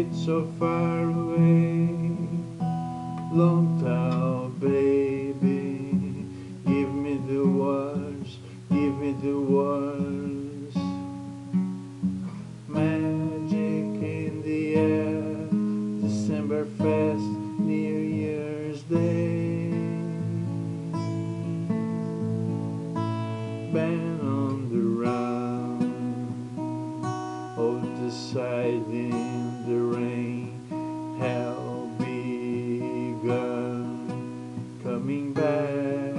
it's so far away. Long time, baby, give me the words, give me the words. Magic in the air, December fest, New Year's Day. Band on the run, all deciding the rain, hell begun, coming back.